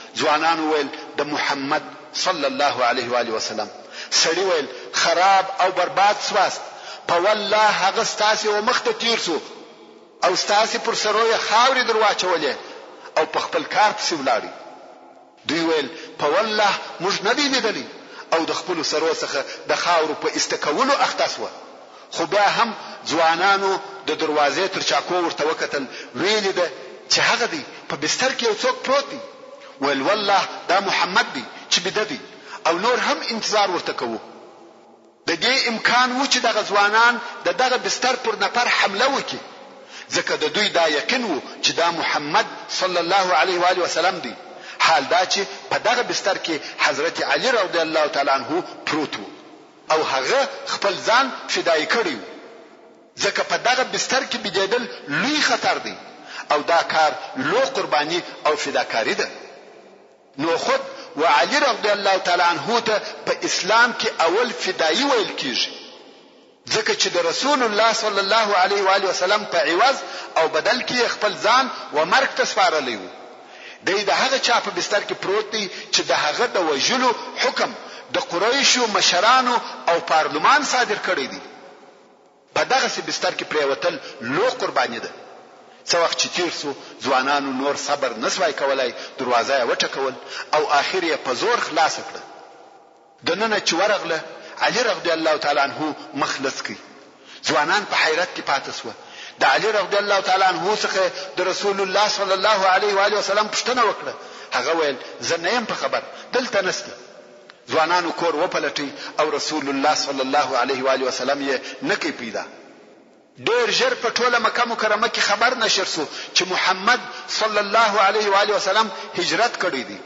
ځوانانو ویل د محمد صلی الله علیه و آله وسلم. سړی ویل خراب او برباد سواست، په والله هغه ستاسې و مخ ته تیر سو او ستاسې پر سرو یې خاورې در واچولې او په خپل کار پسې ولاړی. دوی ویل په والله موږ نه دی لیدلی او د خپلو سرو څخه د خاورو په استکولو اخته سوه. خو بیا هم ځوانانو د دروازې تر چاکو ورته وکتل، ویلې ده چې هغه دی په بستر کې یو څوک پروت دی. ویل والله دا محمد دی چې بده دی او نور هم انتظار ورته کوو. د دې امکان و چې دغه ځوانان د دغه بستر پر نفر حمله وکړي، ځکه د دوی دا یقین و چې دا محمد صلی الله علیه و آله وسلم دی. حال دا چې په دغه بستر کې حضرت علی رضی الله تعالی عنہ پروت و او هغه خپل ځان فدای کړی و، ځکه په دغه بستر کې بيدل لوی خطر دی او دا کار لو قربانی او فداکاری ده. نو خود وعلی رضی الله تعالی عنہ ته په اسلام کې اول فدایی ویل کیږي، ځکه چې د رسول الله صلی الله علیه و آله وسلم په عوض او بدل کې خپل ځان و مرګ ته سپارلی و. دی د هغه چا په بستر کې پروت دی چې د هغه د وژلو حکم د قریشو مشرانو او پارلمان صادر کړی دی. په دغه سي بستر کې پریوتل لو قربانی ده. څو وخت چې تیر سو ځوانانو نور صبر نسوای کولای، دروازه یې وټکول او اخر یې په زور خلاص کړ. د نن چې ورغله علی رضی الله تعالی عنہ مخلص کی. ځوانان په حیرت کې پاتې سو. د علی رضی الله تعالی عنہ څخه د رسول الله صلی الله علیه و آله وسلم پوښتنه وکړه. هغه ویل زه نه يم په خبر، دلته نسته. ځوانانو کور وپلټي او رسول الله صلی الله علیه و آله وسلم یې نکي پیدا. ډېر ژر په ټوله مکه مکرمه کې خبر نشر سو چې محمد صلی الله علیه و آله وسلم هجرت کړی دی.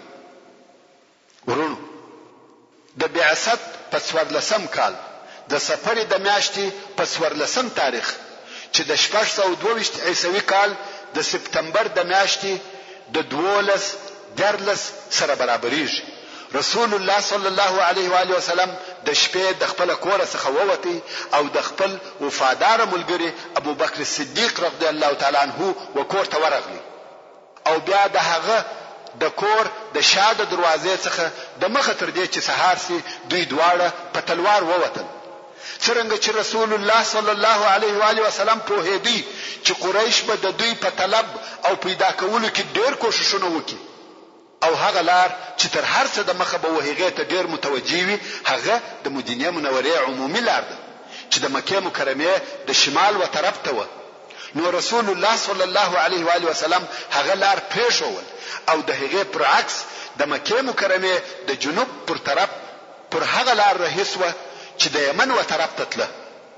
ورونو د بعثت په څوارلسم کال د سفر د میاشتې په څوارلسم تاریخ چې د شپږ سوه دوه ویشت عیسوي کال د سپتمبر د میاشتې د دولس دیارلس سره برابرېږي، رسول الله صلی الله علیه و آله وسلم د شپې د خپل کور څخه ووتی او د خپل وفادار ملګری ابو بکر صدیق رضی الله تعالی عنہ وکور ته ورغلی او بیا د هغه د کور د شاده دروازې څخه د مخه تر دې چې سهار سي دوی دواړه په تلوار ووتل. څرنګه چې رسول الله صلی الله علیه و آله وسلم په هدي چې قریش به د دوی په طلب او پیدا کولو کې ډېر کوششونه وکړي او هغه لار چې تر هر څه د مخه به وهغه ته ډېر متوجي وي هغه د مدینه منورې عمومي لار ده چې د مکه مکرمه د شمال و طرف ته و. نو رسول الله صلی الله علیه و آله وسلم هغه لار پېښول او د هغه پر عکس د مکه مکرمه د جنوب پر طرف پر هغه لار رهیسوه چې د یمن و طرف ته تله.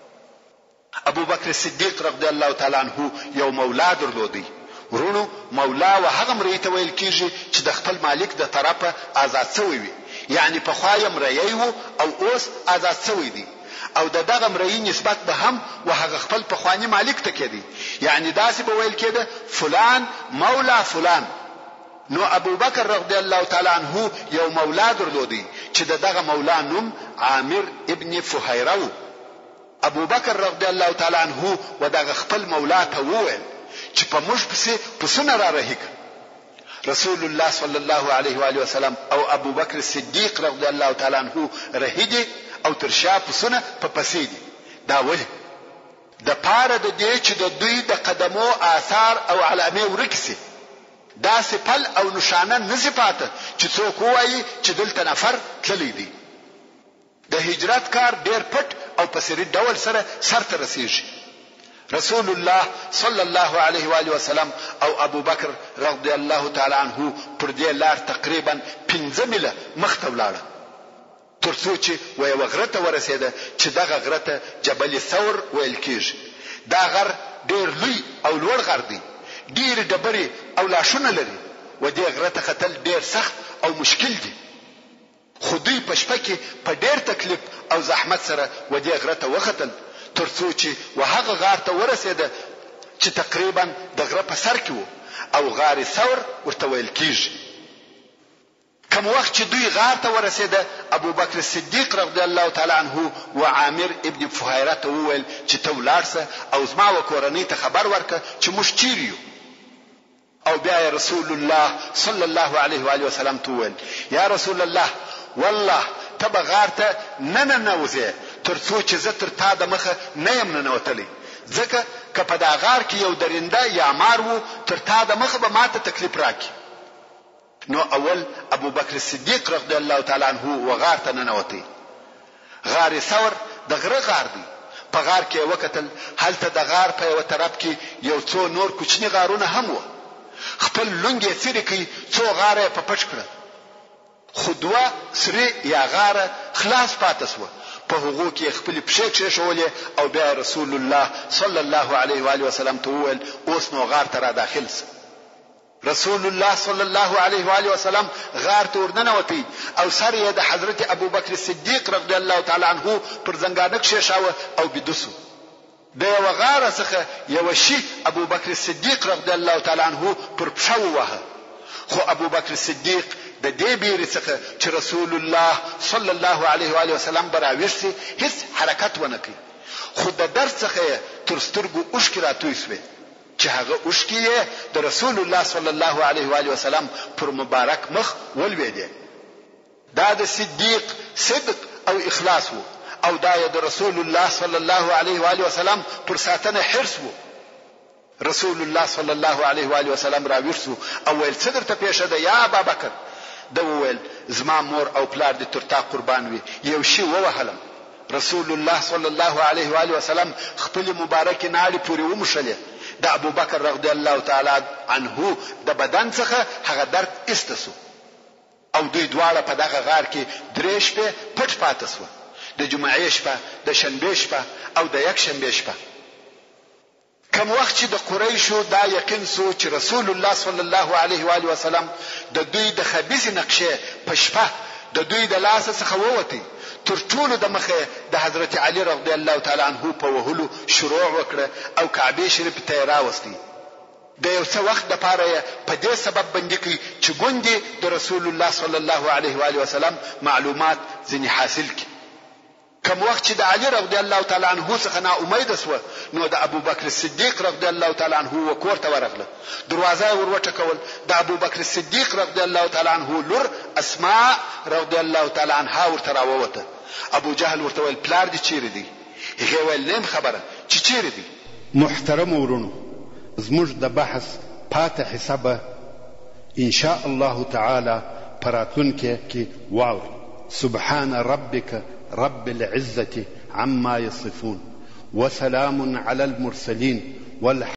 ابو بکر صدیق رضی الله تعالی عنہ یو مولا درلودی. ورونو مولا و هغه مری ته ویل کیږي چې د خپل مالک د طرفه آزاد شوی وي، یعنی په خوای مری وو او اوس آزاد شوی دی او د دغه مری نسبت به هم و هغه خپل په خوانی مالک ته کېدی، یعنی داسې به ویل کېده فلان مولا فلان. نو ابو بکر رضی الله تعالی عنہ یو مولا درلودی چې دغه مولا نوم عامر ابن فهیره و. ابو بکر رضی الله تعالی عنہ و دغه خپل مولا ته وویل چې په موږ پسې پسونه را رهیک. رسول الله صلی الله علیه و آله وسلم او ابو بکر صدیق رضی الله تعالی عنہ رهیدي او ترشا پسونه په پسې دي. دا ولې د پاره د دې چې د دوی د قدمو آثار او علامې ورکسي، دا سپل او نشانه نصفاته چې څوک وایي چې دلته نفر تللی دی. د هجرت کار ډېر پټ او په سری ډول سره سرته رسیږي. رسول الله صلی الله علیه و آله وسلم او ابو بکر رضی الله تعالی عنہ پر دې لار تقریبا پنځه میله مخته ولاړه ترڅو چې وای وغرته ورسېده چې دغه غرته جبل ثور ویل کېږي. دا غر ډېر لوی او لوړ غر دی، ډېر ډبرې او لاشونه لري و دې غرته ختل ډېر سخت او مشکل دی. خو دوی په شپه کې په ډېر تکلیف او زحمت سره و دې غرته وختل ترڅو چې وهغه غار ته ورسېده چې تقریبا د غره په سر کې وو او غار ثور ورته ویل کېږي. کوم وخت چې دوی غار ته ورسېده ابو بکر صدیق رضی الله تعالی عنہ و عامر ابن فهیره ته وویل چې ته ولاړ سه او زما و کورنۍ ته خبر ورکړه چې موږ چیرې یو. او بیا رسول الله صلی الله علیه و آله وسلم ته وویل یا رسول الله والله ته به غار ته نه ننوځې تر څو چې زه تر تا د مخه نه یم ننوتلی ځکه که په دا غار کې یو درنده یا مار وو تر تا د مخه به ماته تکلیف راکړي. نو اول ابو بکر صدیق رضی الله تعالی عنہ و غار ته ننوتی. غار ثور د غره غار دی. په غار کې وکتل هلته د غار په یو طرف کې یو څو نور کوچني غارونه هم وو. خپل لونګې څیرې کوي څو غاره په پټ کړه. خو دوه سری یا غاره خلاص پاتې شوه. په هغو کې خپل پښې کېښولې او بیا رسول الله صلی الله علیه و آله وسلم ته وویل اوس نو غار ته را داخل سه. رسول الله صلی الله علیه و آله وسلم غار ته ورننوتی او سر یې د حضرت ابو بکر صدیق رضی الله تعالی عنہ پر زنګانه کېښاوه او بدوسو. د یو غار څخه یو شی ابو بکر صدیق رضی الله تعالی عنہ پر پښه ووهه. خو ابو بکر صدیق د دې بیرې څخه چې رسول الله صلی الله علیه و آله وسلم براوښتي هیڅ حرکت ونه کړ. خو د درس څخه تر سترګو اوښکې راتوی شوې چې هغه اوښکې د رسول الله صلی الله علیه و آله وسلم پر مبارک مخ ولوېدې. دا د صدیق صدق او اخلاص وو او دا د رسول الله صلی الله علیه و آله وسلم پر ساتنه حرص وو. رسول الله صلی الله علیه و آله وسلم راوښتو او ویل څه درته پیښه ده یا ابا بکر؟ دا وویل زما مور او پلار دې تر تا قربان وي یو شی ووهلم. رسول الله صلی الله علیه و آله وسلم خپل مبارک ناړي پورې ومشلې. د ابو بکر رضی الله تعالی عنه د بدن څخه هغه درد استسو او دوی دواړه په دغه غار کې درې شپې پټ پاتې شو. د جمعې شپه، د شنبې شپه او د یک شنبې شپه. کوم وخت چې د قریشو دا یقین سو چې رسول الله صلی الله علیه و آله وسلم د دوی د خبيث نقشه په شپه د دوی د لاس څخه ووتی تر ټولو د مخه د حضرت علی رضی الله تعالی عنہ په وهلو شروع وکړه او کعبه شریف ته راوستي. د یو څه وخت د پاره په دې سبب باندې کې چې ګوندې د رسول الله صلی الله علیه و آله وسلم معلومات ځنی حاصل کړي. کوم وخت چې د علی رضی الله تعالی عنہ څخه نا امید شو نو د ابو بکر صدیق رضی الله تعالی عنہ وکور ته ورغله. دروازه وروټکول. د ابو بکر صدیق رضی الله تعالی عنہ لور اسماء رضی الله تعالی عنها ورته راووته. ابو جهل ورته ویل پلار دې چیرې دی؟ هغه ویل نیم خبره چې چیرې دی. محترم ورونو زموږ د بحث پاتې حسابه ان شاء الله تعالی پراتونکو کې واوري. سبحان ربك رب العزة عما يصفون وسلام على المرسلين والحمد